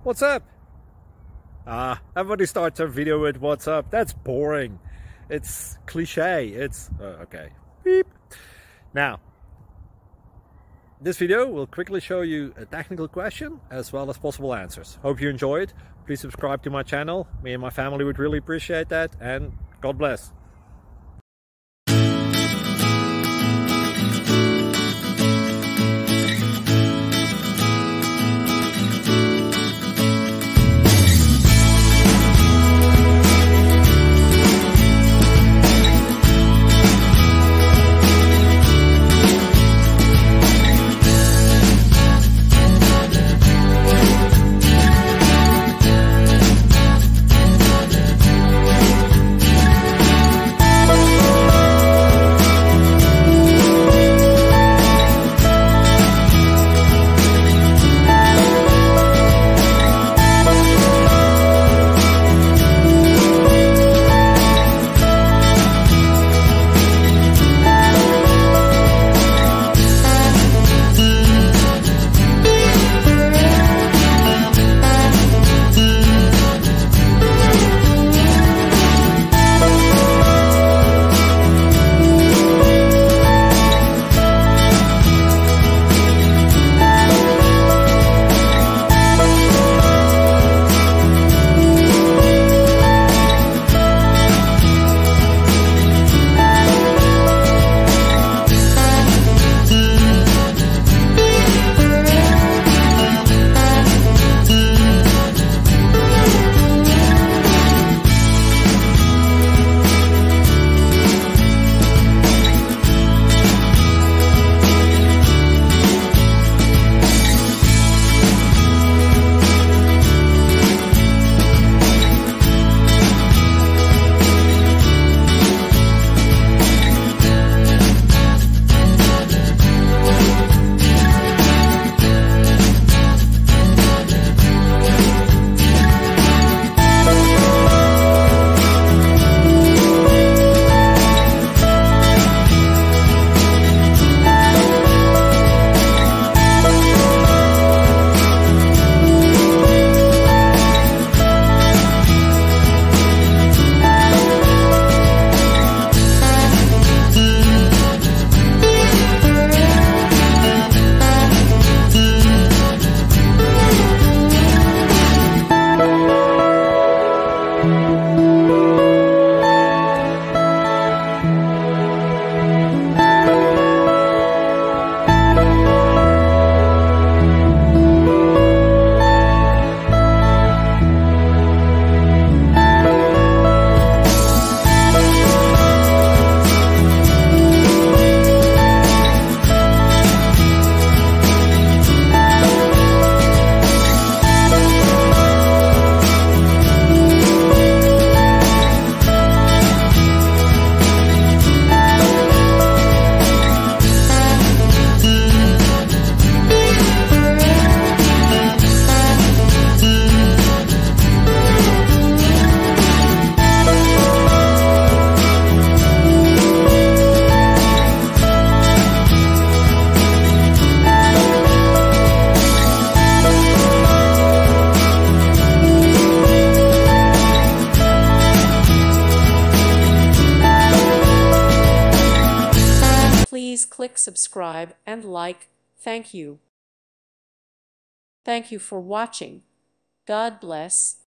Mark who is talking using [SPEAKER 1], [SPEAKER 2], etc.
[SPEAKER 1] What's up? Everybody starts a video with what's up. That's boring. It's cliche. It's okay. Beep. Now, this video will quickly show you a technical question as well as possible answers. Hope you enjoy it. Please subscribe to my channel. Me and my family would really appreciate that, and God bless.
[SPEAKER 2] Please click subscribe and like. Thank you. Thank you for watching. God bless.